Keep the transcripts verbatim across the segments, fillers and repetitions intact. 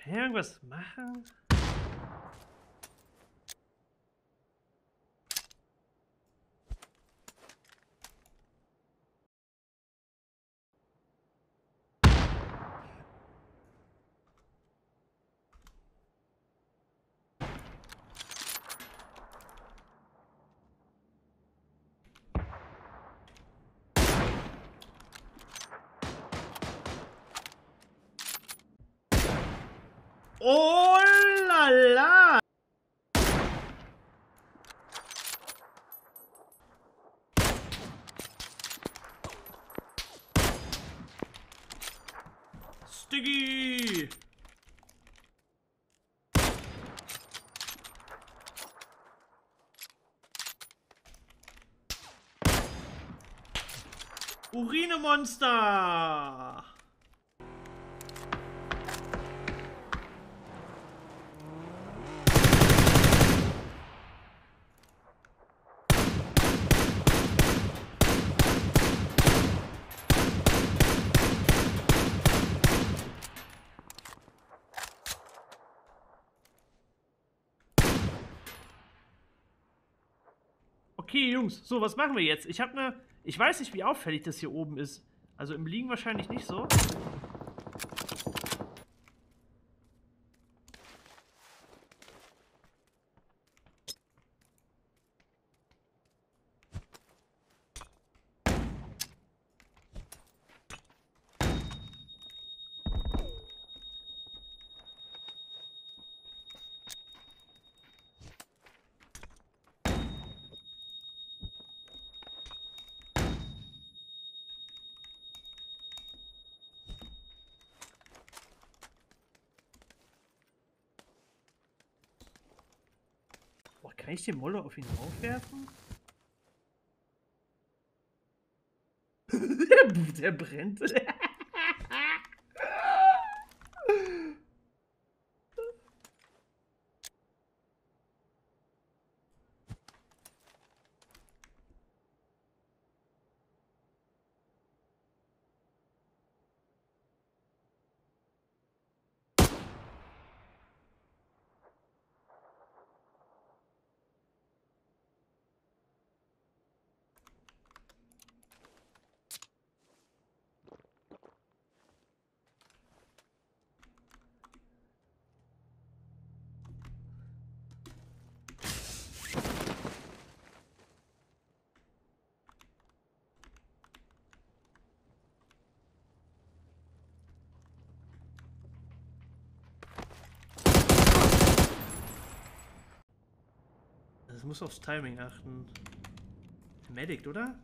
Kann ich irgendwas machen? Oh la la! Stiggy! Urinemonster! Okay, Jungs, so, was machen wir jetzt? Ich habe eine. Ich weiß nicht, wie auffällig das hier oben ist. Also im Liegen wahrscheinlich nicht so. Boah, kann ich den Molle auf ihn aufwerfen? Der brennt. Das muss aufs Timing achten. Medic, oder?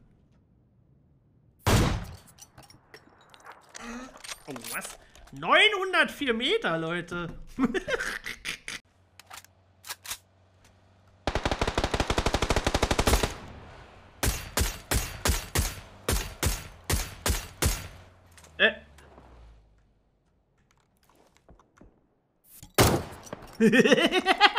Oh, was? neunhundertvier Meter, Leute! äh.